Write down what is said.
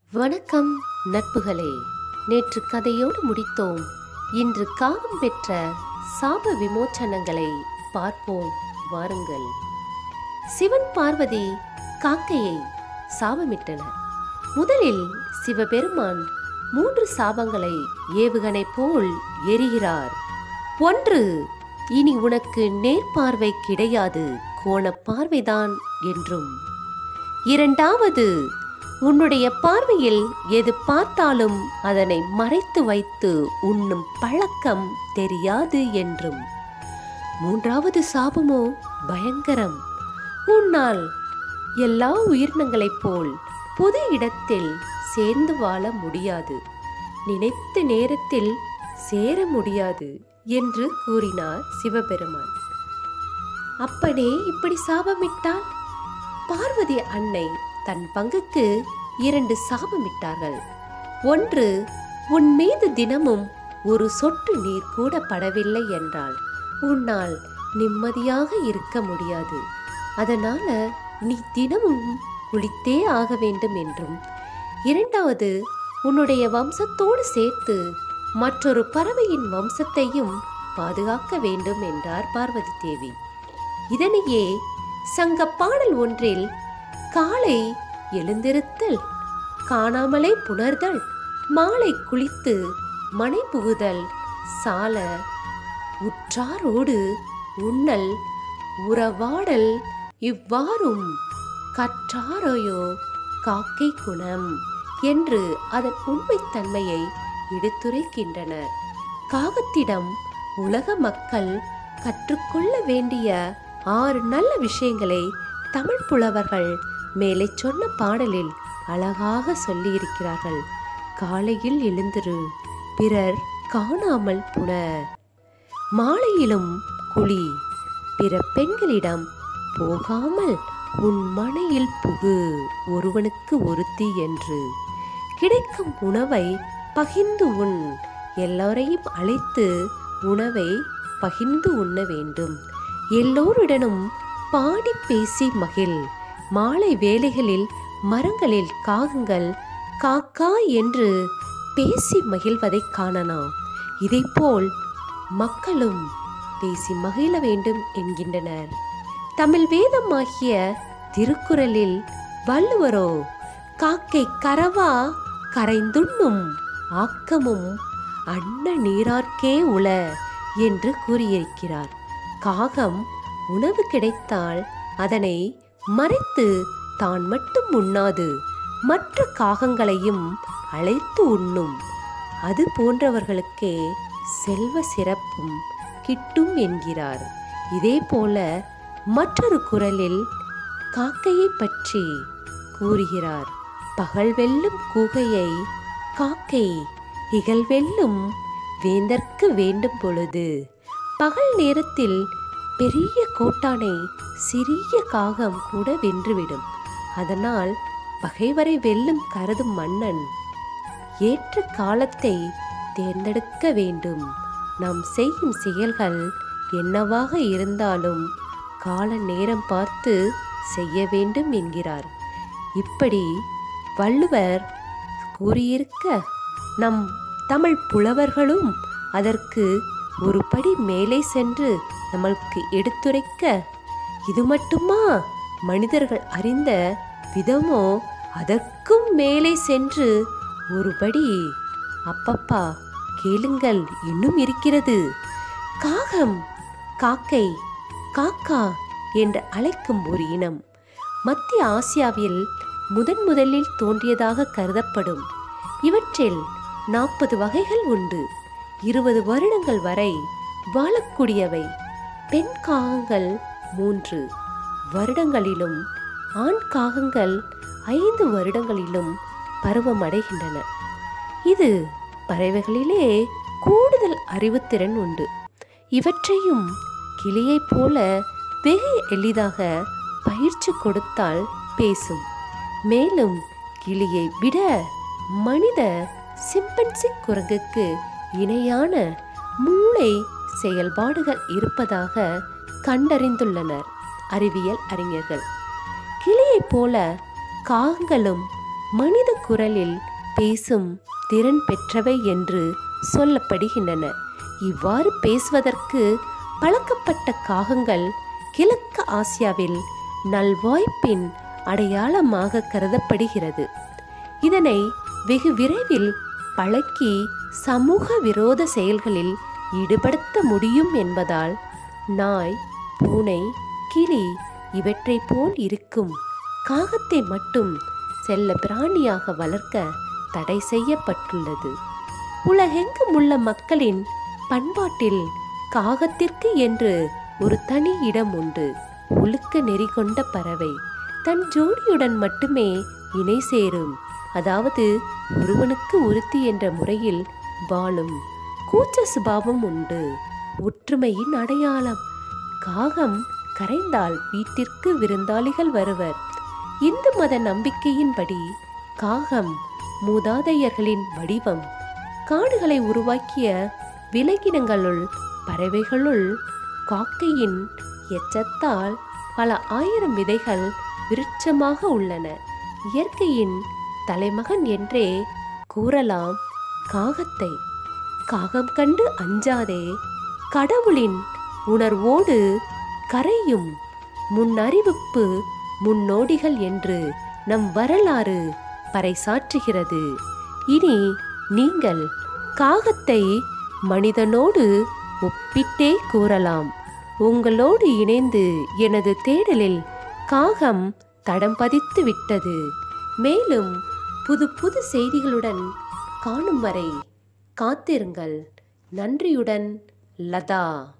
வணக்கம் நட்புகளே. நேற்று கதையோடு முடித்தோம். இன்று காகம் பெற்ற சாப விமோச்சனங்களை பார்ப்போம் வாருங்கள். சிவன் பார்வதி காக்கையை சாபமிட்டனர். முதலில் சிவபெருமான் 3 சாபங்களை ஏவுகணை போல் எரிகிறார். 1, இனி உனக்கு நேர்பார்வை கிடையாது, கோணப்பார்வைதான் என்றும். 2வது, உன்னுடைய பார்வையில் எது பார்த்தாலும் அதனை மறைத்து வைத்து உண்ணும் பழக்கம் தெரியாது என்றும். 3வது சாபமோ பயங்கரம். உன்னால் எல்லா உயிரினங்களைப் போல் பொது இடத்தில் சேர்ந்து வாழ முடியாது, நினைத்த நேரத்தில் சேர முடியாது என்று கூறினார் சிவபெருமான். அப்பனே இப்படி சாபமிட்டால்? பார்வதி அன்னை தன் பங்குக்கு 2 சாபமிட்டார்கள். 1, உன் மீது தினமும் ஒரு சொட்டு நீர் கூட படவில்லை என்றால் உன்னால் நிம்மதியாக இருக்க முடியாது, அதனால நீ தினமும் குளித்தே ஆக வேண்டும் என்றும். 2வது, உன்னுடைய வம்சத்தோடு சேர்த்து மற்றொரு பறவையின் வம்சத்தையும் பாதுகாக்க வேண்டும் என்றார் பார்வதி தேவி. இதனையே சங்க பாடல் ஒன்றில் காலை எழுந்திருத்தல், காணாமலே புணர்தல், மாலை குளித்து மனை புகுதல், சால உற்றாரோடு உண்ணல், உறவாடல், இவ்வாறும் கற்றாரையோ காக்கை குணம் என்று அதன் உண்மைத்தன்மையை எடுத்துரைக்கின்றனர். காகத்திடம் உலக மக்கள் கற்றுக்கொள்ள வேண்டிய 6 நல்ல விஷயங்களை தமிழ் புலவர்கள் மேலே சொன்ன பாடலில் அழகாக சொல்லியிருக்கிறார்கள். காலையில் எழுந்திரு, பிறர் காணாமல் புணர், மாலையிலும் குளி, பிற பெண்களிடம் போகாமல் உன் மனையில் புகு, ஒருவனுக்கு ஒருத்தி என்று. கிடைக்கும் உணவை பகிர்ந்து உண், எல்லோரையும் அழைத்து உணவை பகிர்ந்து உண்ண வேண்டும். எல்லோருடனும் பாடி பேசி மகிழ். மாலை வேளைகளில் மரங்களில் காகங்கள் காக்கா என்று பேசி மகிழ்வதை காணலாம். இதைப்போல் மக்களும் பேசி மகிழ வேண்டும் என்கின்றனர். தமிழ் வேதமாகிய திருக்குறளில் வள்ளுவரோ காக்கை கரவா கரைந்துண்ணும் ஆக்கமும் அன்ன நீரார்க்கே உள என்று கூறியிருக்கிறார். காகம் உணவு கிடைத்தால் அதனை மறைத்து தான் மட்டும் உண்ணாது, மற்ற காகங்களையும் அழைத்து உண்ணும். அது போன்றவர்களுக்கே செல்வ சிறப்பும் கிட்டும் என்கிறார். இதே போல மற்றொரு குறளில் காக்கையை பற்றி கூறுகிறார். பகல் வெல்லும் கூகையை காக்கை இகழ் வெல்லும் வேந்தற்கு வேண்டும் பொழுது. பகல் நேரத்தில் பெரிய கோட்டானை சிறிய காகம் கூட வென்றுவிடும். அதனால் பகைவரை வெல்லும் கருதும் மன்னன் ஏற்ற காலத்தை தேர்ந்தெடுக்க வேண்டும். நாம் செய்யும் செயல்கள் என்னவாக இருந்தாலும் கால நேரம் பார்த்து செய்ய வேண்டும் என்கிறார். இப்படி வள்ளுவர் கூறியிருக்க நம் தமிழ் புலவர்களும் அதற்கு ஒரு படி மேலே சென்று நம்மளுக்கு எடுத்துரைக்க, இது மட்டுமா மனிதர்கள் அறிந்த விதமோ அதற்கும் மேலே சென்று ஒருபடி அப்பப்பா கேளுங்கள் இன்னும் இருக்கிறது. காகம் காக்கை காக்கா என்று அழைக்கும் ஒரு இனம் மத்திய ஆசியாவில் முதலில் தோன்றியதாக கருதப்படும். இவற்றில் 40 வகைகள் உண்டு. 20 வருடங்கள் வரை வாழக்கூடியவை. பெண் காகங்கள் 3 வருடங்களிலும் ஆண் காகங்கள் 5 வருடங்களிலும் பருவமடைகின்றன. இது பறவைகளிலே கூடுதல் அறிவுத்திறன் உண்டு. இவற்றையும் கிளியைப் போல வெகு எளிதாக பயிற்சி கொடுத்தால் பேசும். மேலும் கிளியை விட மனித சிம்பன்சி குரங்குக்கு இணையான மூளை செயல்பாடுகள் இருப்பதாக கண்டறிந்துள்ளனர் அறிவியல் அறிஞர்கள். கிளியைப் போல காகங்களும் மனித குரலில் பேசும் திறன் பெற்றவை என்று சொல்லப்படுகின்றன. இவ்வாறு பேசுவதற்கு பழக்கப்பட்ட காகங்கள் கிழக்கு ஆசியாவில் நல்வாய்ப்பின் அடையாளமாக கருதப்படுகிறது. இதனை வெகு விரைவில் பழக்கி சமூக விரோத செயல்களில் ஈடுபடுத்த முடியும் என்பதால் நாய், பூனை, கிளி இவற்றை போல் இருக்கும் காகத்தை மட்டும் செல்ல பிராணியாக வளர்க்க தடை செய்யப்பட்டுள்ளது. உலகெங்கும் உள்ள மக்களின் பண்பாட்டில் காகத்திற்கு என்று ஒரு தனி இடம் உண்டு. ஒழுக்க நெறி கொண்ட பறவை தன் ஜோடியுடன் மட்டுமே இணை சேரும், அதாவது ஒருவனுக்கு ஒருத்தி என்ற முறையில் வாழும் கூச்ச சுபாவம் உண்டு. ஒற்றுமையின் அடையாளம். காகம் கரைந்தால் வீட்டிற்கு விருந்தாளிகள் வருவர். இந்து மத நம்பிக்கையின்படி காகம் மூதாதையர்களின் வடிவம். காடுகளை உருவாக்கிய விலங்கினங்களுள் பறவைகளுள் காக்கையின் எச்சத்தால் பல ஆயிரம் விதைகள் விருட்சமாக உள்ளன. இயற்கையின் தலைமகன் என்றே கூறலாம் காகத்தை. காகம் கண்டு அஞ்சாதே, கடவுளின் உணர்வோடு கரையும் முன்னறிவிப்பு முன்னோடிகள் என்று நம் வரலாறு பறைசாற்றுகிறது. இனி நீங்கள் காகத்தை மனிதனோடு ஒப்பிட்டே கூறலாம். உங்களோடு இணைந்து எனது தேடலில் காகம் தடம் பதித்து விட்டது. மேலும் புது புது செய்திகளுடன் காணும் வரை காத்திருங்கள். நன்றியுடன், லதா.